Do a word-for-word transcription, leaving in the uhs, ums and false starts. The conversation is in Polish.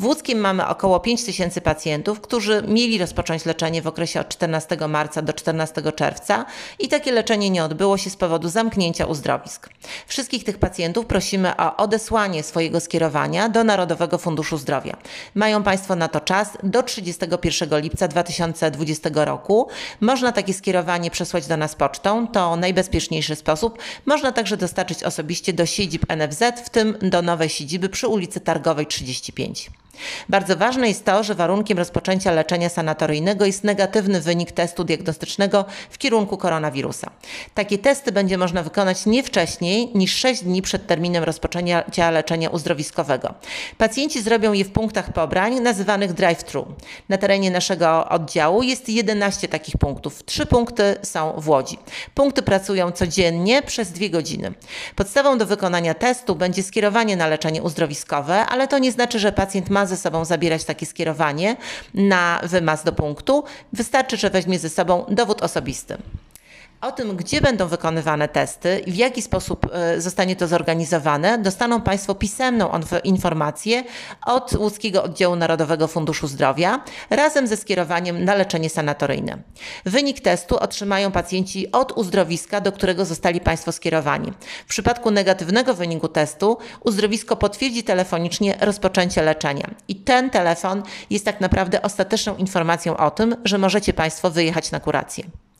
W Łódzkiem mamy około pięć tysięcy pacjentów, którzy mieli rozpocząć leczenie w okresie od czternastego marca do czternastego czerwca i takie leczenie nie odbyło się z powodu zamknięcia uzdrowisk. Wszystkich tych pacjentów prosimy o odesłanie swojego skierowania do Narodowego Funduszu Zdrowia. Mają Państwo na to czas do trzydziestego pierwszego lipca dwa tysiące dwudziestego roku. Można takie skierowanie przesłać do nas pocztą, to najbezpieczniejszy sposób. Można także dostarczyć osobiście do siedzib N F Z, w tym do nowej siedziby przy ulicy Targowej trzydzieści pięć. Bardzo ważne jest to, że warunkiem rozpoczęcia leczenia sanatoryjnego jest negatywny wynik testu diagnostycznego w kierunku koronawirusa. Takie testy będzie można wykonać nie wcześniej niż sześć dni przed terminem rozpoczęcia leczenia uzdrowiskowego. Pacjenci zrobią je w punktach pobrań nazywanych drive-thru. Na terenie naszego oddziału jest jedenaście takich punktów. Trzy punkty są w Łodzi. Punkty pracują codziennie przez dwie godziny. Podstawą do wykonania testu będzie skierowanie na leczenie uzdrowiskowe, ale to nie znaczy, że pacjent ma ze sobą zabierać takie skierowanie na wymaz do punktu. Wystarczy, że weźmie ze sobą dowód osobisty. O tym, gdzie będą wykonywane testy i w jaki sposób zostanie to zorganizowane, dostaną Państwo pisemną informację od Łódzkiego Oddziału Narodowego Funduszu Zdrowia razem ze skierowaniem na leczenie sanatoryjne. Wynik testu otrzymają pacjenci od uzdrowiska, do którego zostali Państwo skierowani. W przypadku negatywnego wyniku testu uzdrowisko potwierdzi telefonicznie rozpoczęcie leczenia. I ten telefon jest tak naprawdę ostateczną informacją o tym, że możecie Państwo wyjechać na kurację.